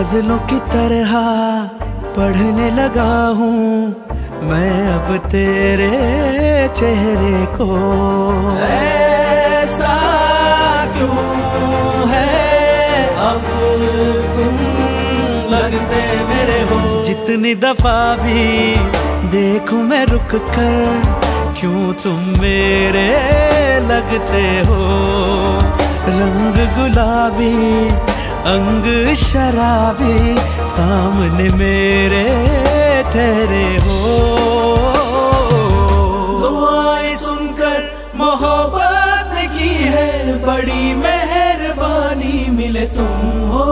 गजलों की तरह पढ़ने लगा हूँ मैं अब तेरे चेहरे को। ऐसा क्यों है अब तुम लगते मेरे हो। जितनी दफा भी देखूं मैं रुक कर क्यों तुम मेरे लगते हो। रंग गुलाबी अंग शराबी सामने मेरे ठहरे हो। दुआएं सुनकर मोहब्बत ने की है बड़ी मेहरबानी मिले तुम हो।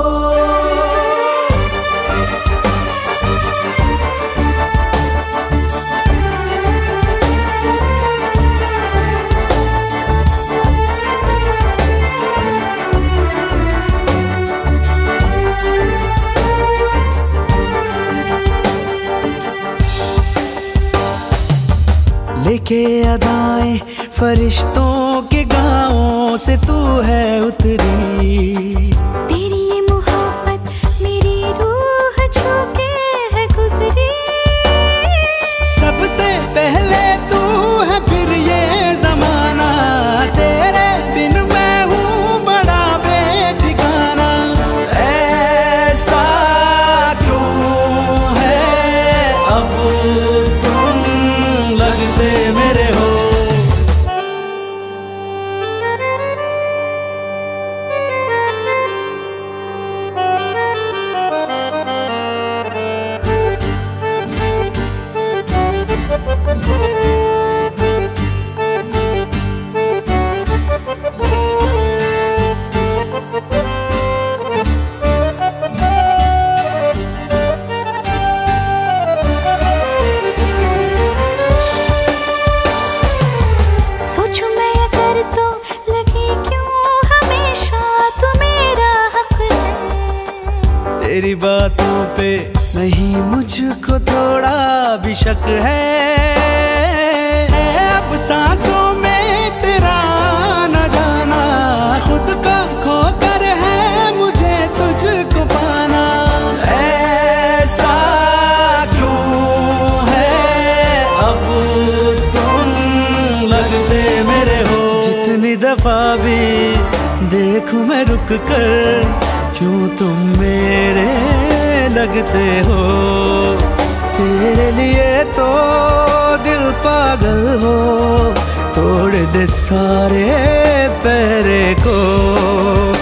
लेके अदाएं फरिश्तों के गाँवों से तू है उतरी। तेरी ये मोहब्बत मेरी रूह छू के है गुजरी। सबसे पहले तू है फिर ये जमाना तेरे बिन मैं हूँ बड़ा बेठिकाना। ऐसा क्यों है अब तुम लगते मेरे हो। तेरी बातों पे नहीं मुझको थोड़ा भी शक है। अब सांसों में तेरा न जाना खुद का खोकर है मुझे तुझको पाना। ऐसा क्यों है अब तुम लगते मेरे हो। जितनी दफा भी देखूं मैं रुक कर क्यों तुम मेरे लगते हो। तेरे लिए तो दिल पागल हो तोड़ दे सारे पहरे को।